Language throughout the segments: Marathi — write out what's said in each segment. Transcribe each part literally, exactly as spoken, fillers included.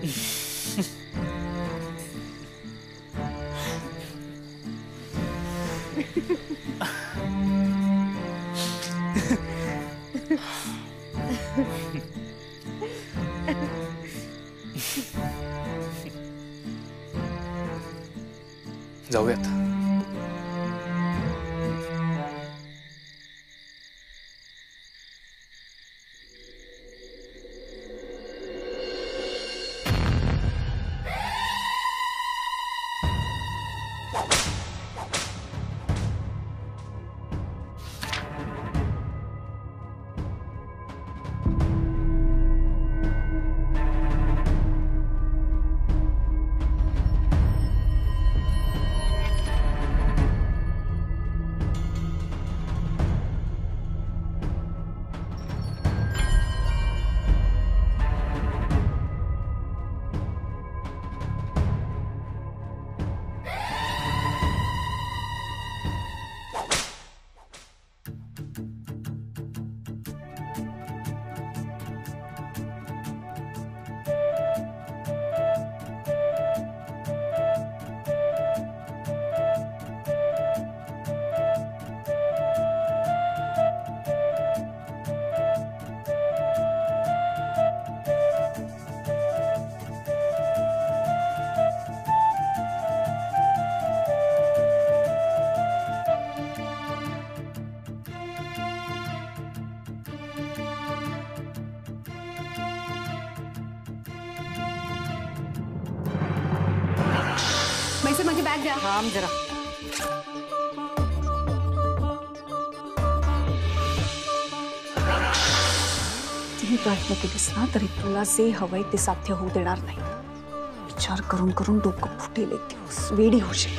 जाऊयात. माझी बॅग द्या. थांब जरा. कितीही प्रयत्न केलेस ना तरी तुला जे हवंय ते साध्य होऊ देणार नाही. विचार करून करून डोकं फुटेल, एक दिवस वेडी होशील.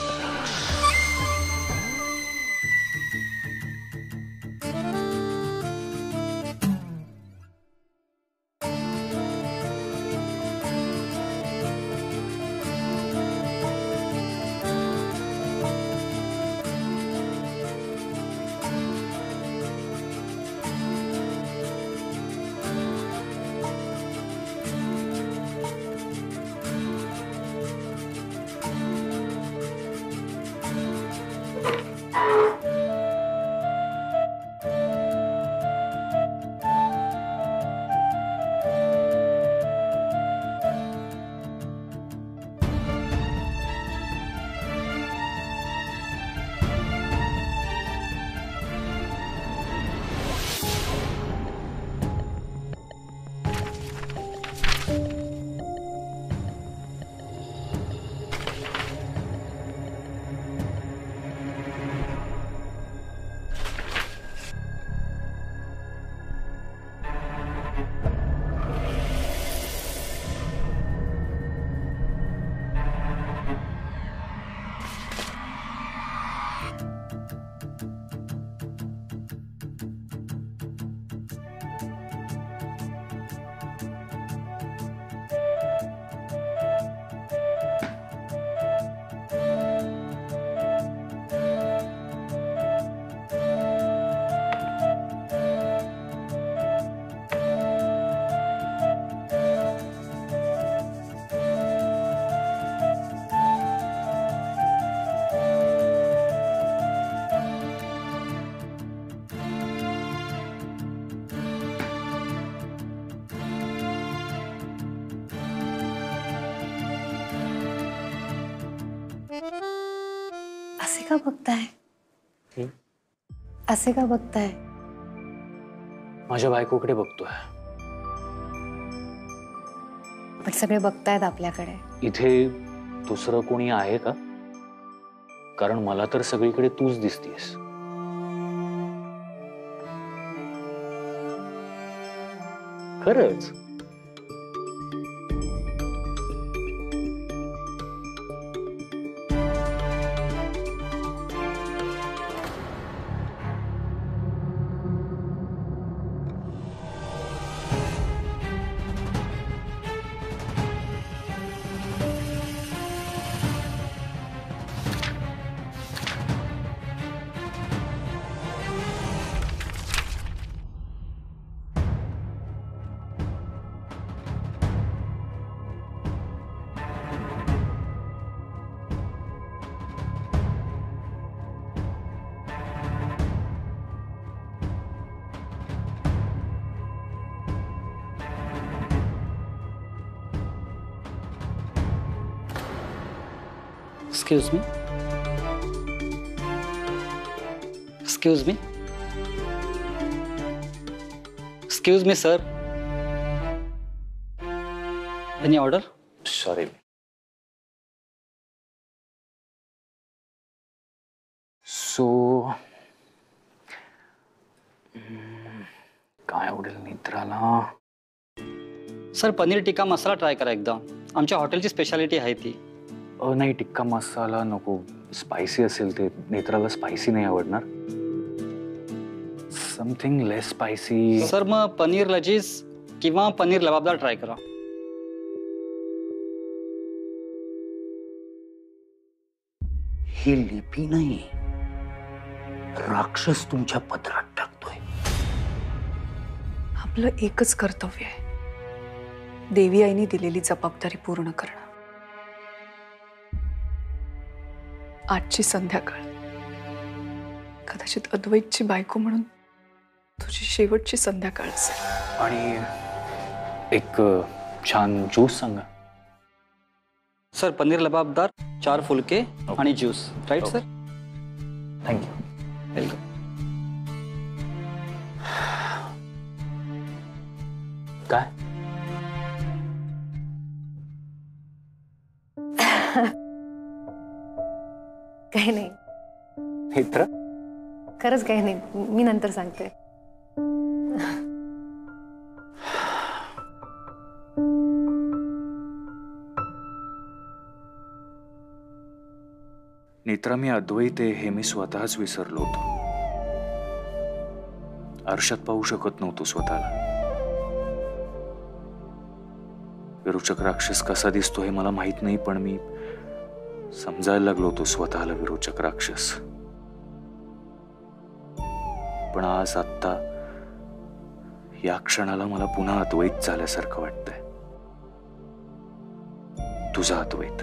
असे का बघताय? असे का बघताय? माझ्या बायकोकडे बघतोय. पण सगळे बघतायत आपल्याकडे. इथे दुसरं कोणी आहे का? कारण मला तर सगळीकडे तूच दिसतीयस. खरंच. Excuse me excuse me excuse me sir, any order? Sorry. So काय आवडेल नेत्राला? सर पनीर टिक्का मसाला ट्राय करा एकदा, आमच्या हॉटेलची स्पेशालिटी आहे ती. अ नाही, टिक्का मसाला नको, स्पायसी असेल ते. नेत्राला स्पायसी नाही आवडणार. समथिंग लेस स्पायसी. सर मग पनीर लजीज किंवा पनीर लबाबदार ट्राय करा. ही लिपी नाही, राक्षस तुमच्या पदरात टाकतोय. आपलं एकच कर्तव्य आहे, देवी आईने दिलेली जबाबदारी पूर्ण करणं. आजची संध्याकाळ कदाचित अद्वैतची बायको म्हणून तुझी शेवटची संध्याकाळ असेल. आणि एक अ, छान ज्यूस सांगा. सर पनीर लबाबदार, चार फुलके आणि juice, right sir? Thank you. Welcome. काय? काही नाही, नेत्र? खरंच काही नाही, मी नंतर सांगते. नेत्रा, मी अद्वैत आहे हे मी स्वतःच विसरलो होतो. आरशात पाहू शकत नव्हतो स्वतःला. विरोचक राक्षस कसा दिसतो हे मला माहित नाही, पण मी समजायला लागलो होतो स्वतःला विरोचक राक्षस. पण आज आत्ता या क्षणाला मला पुन्हा अद्वैत झाल्यासारखं वाटतंय. तुझा अद्वैत.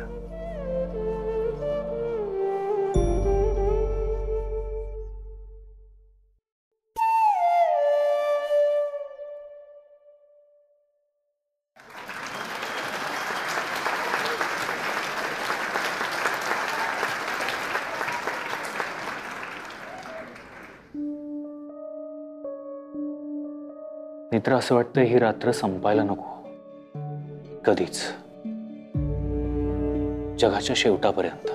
नेत्र, असं वाटतं ही रात्र संपायला नको कधीच, जगाच्या शेवटापर्यंत.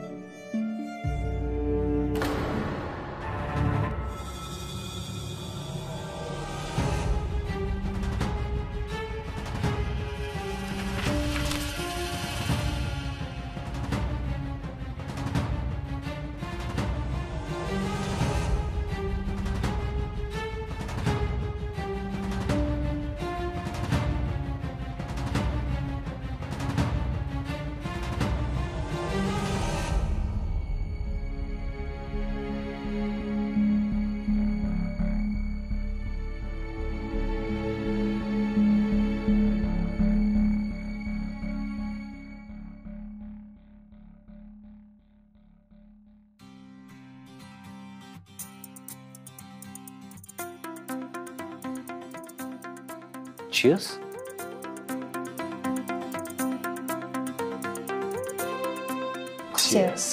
Cheers. Cheers.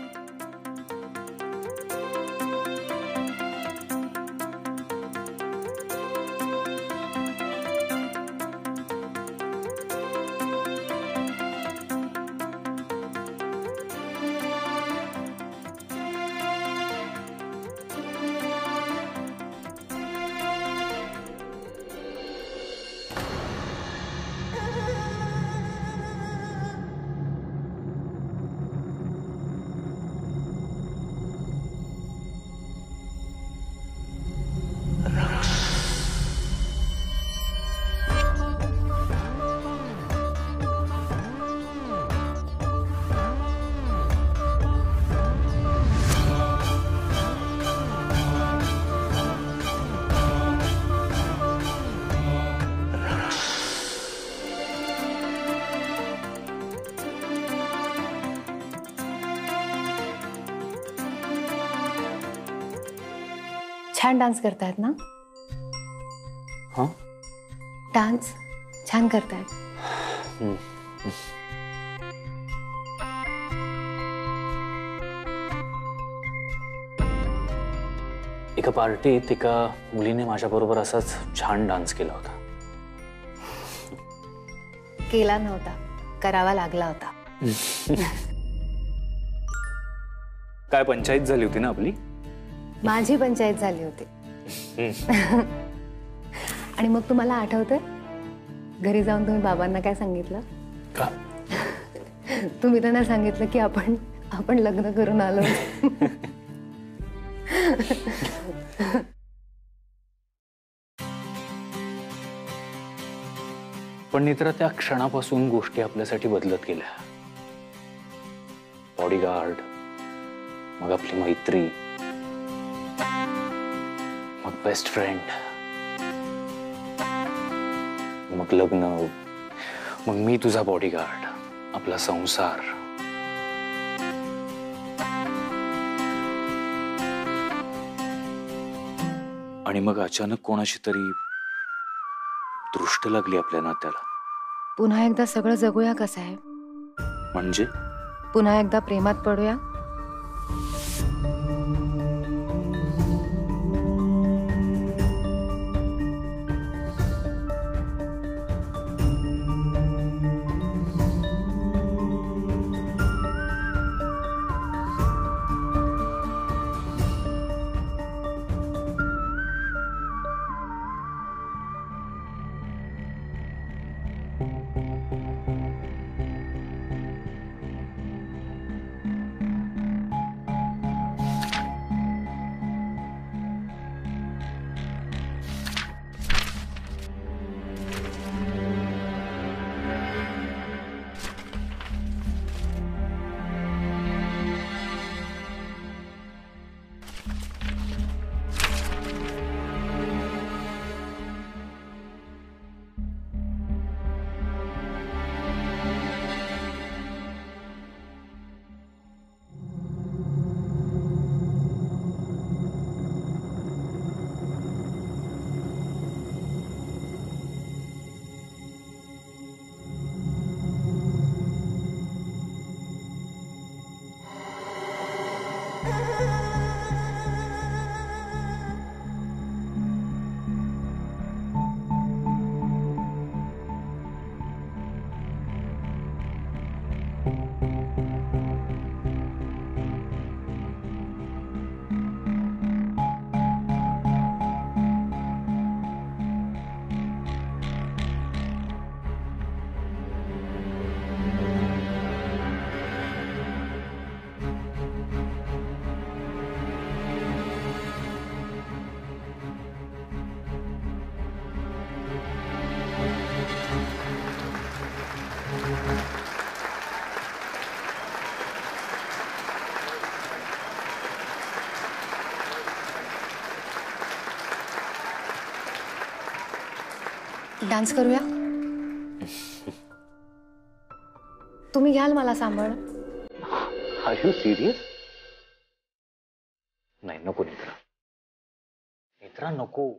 छान डान्स करतायत ना? हाँ? डान्स छान करतायत. हम्म. एका पार्टीत एका मुलीने माझ्याबरोबर असाच छान डान्स केला होता. केला नव्हता, करावा लागला होता. काय पंचायत झाली होती ना आपली? माझी पंचायत झाली होती. आणि मग तुम्हाला आठवतंय घरी जाऊन तुम्ही बाबांना काय सांगितलं? का? तुम्ही त्यांना सांगितलं की आपण आपण लग्न करून आलो. पण नेत्रा त्या क्षणापासून गोष्टी आपल्यासाठी बदलत गेल्या. बॉडीगार्ड, मग आपली मैत्री, मग बेस्ट फ्रेंड, मग लग्न, मग मी तुझा बॉडीगार्ड, आपला संसार. आणि मग अचानक कोणाशी तरी दृष्ट लागली आपल्या नात्याला. पुन्हा एकदा सगळं जगूया का साहेब? म्हणजे पुन्हा एकदा प्रेमात पडूया? डान्स करूया? तुम्ही घ्याल मला सांभाळ? Are you serious? नाही, नको नेत्रा. नेत्रा नको.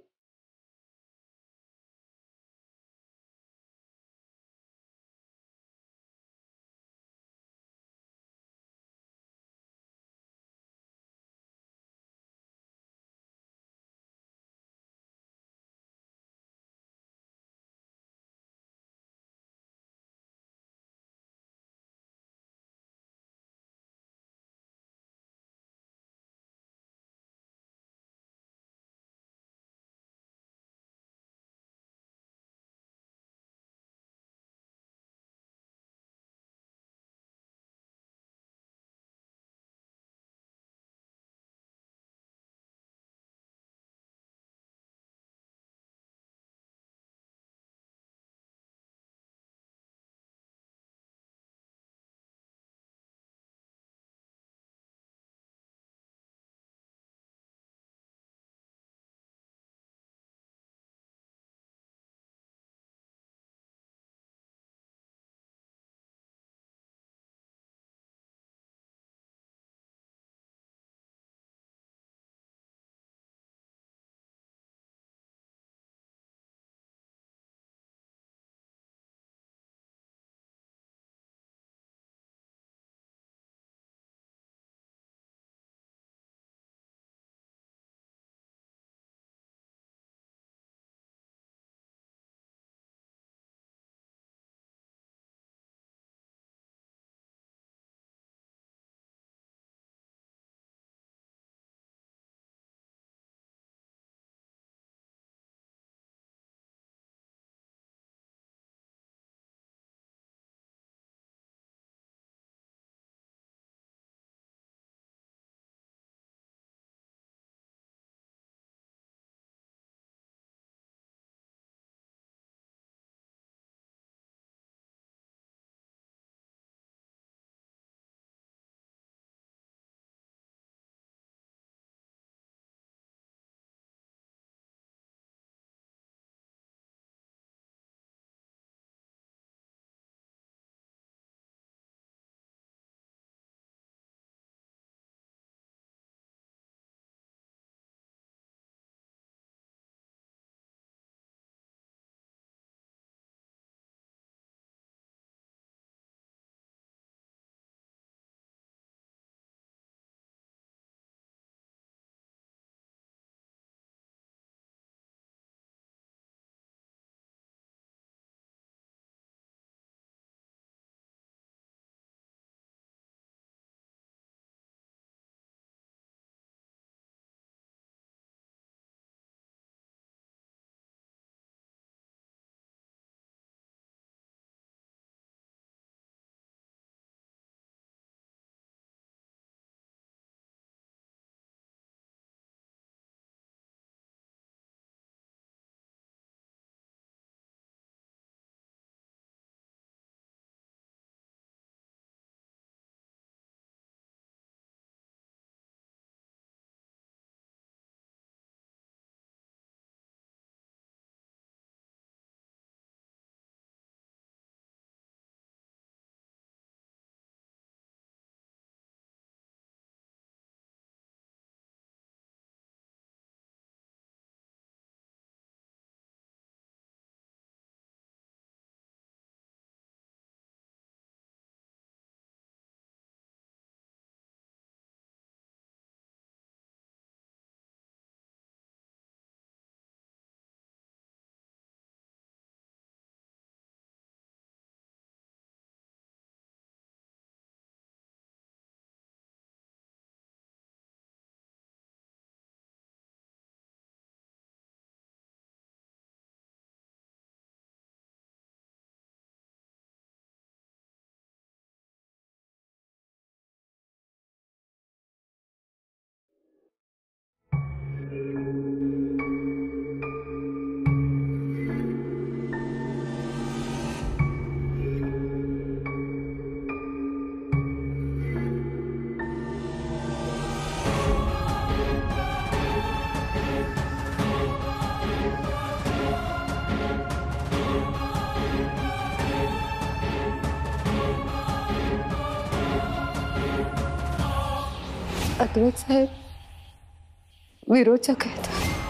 सातवत साहेब विरोचक आहेत.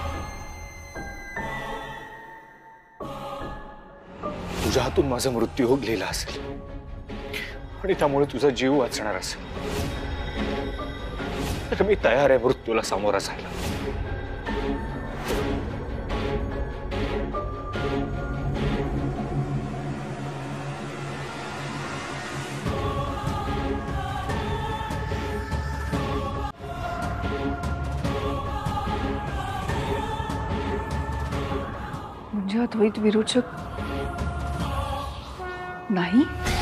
तुझ्या हातून माझा मृत्यू लिहिला असेल आणि त्यामुळे तुझा जीव वाचणार असेल तर मी तयार आहे मृत्यूला सामोरा जायला. म्हणजे अद्वैत विरोचक नाही.